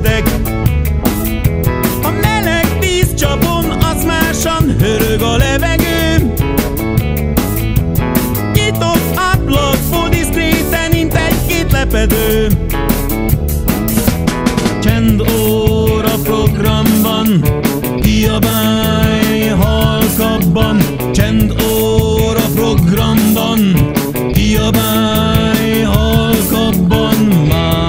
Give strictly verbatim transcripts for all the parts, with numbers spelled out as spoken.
festeg. A meleg vízcsapon aszmásan hörög a levegő. Nyitott ablakból diszkréten int egy-két lepedő. Csendóra programban, kiabálj halkabban. Csendóra programban, kiabálj halkabban már.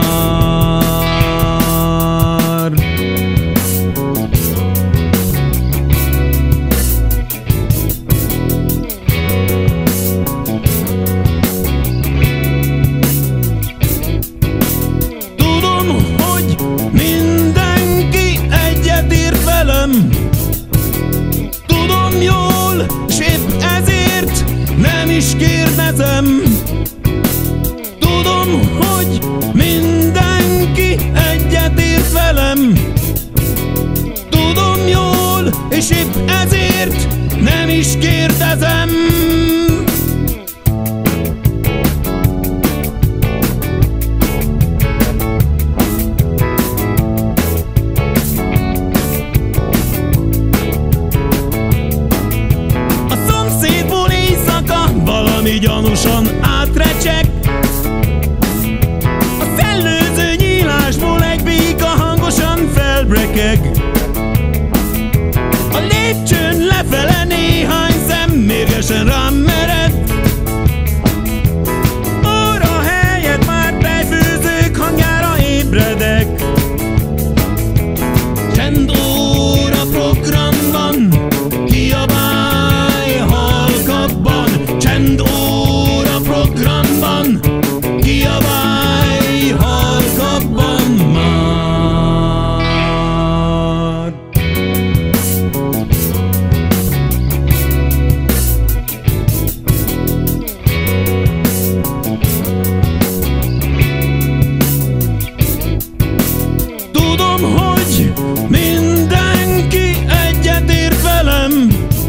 Tudom, hogy mindenki egyetért velem. Tudom jól, s épp ezért nem is kérdezem. Tudom, hogy mindenki egyetért velem. Tudom jól, és épp ezért nem is kérdezem. A szomszédból éjszaka valami gyanúsan átrecseg. A szellőző nyílásból egy béka hangosan felbrekeg. A lépcsőn lefele néhány szem mérgesen rám mered. Óra helyett már tejfőzők hangjára ébredek. Csendóra programban, kiabálj halkabban. Csendóra programban, kiabálj halkabban már. Tudom, hogy mindenki egyetért velem.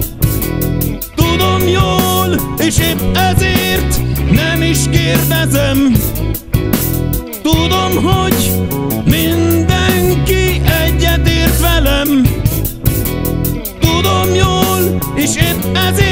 Tudom jól, és épp ezért nem is kérdezem. Tudom, hogy mindenki egyetért velem. Tudom jól, és épp ezért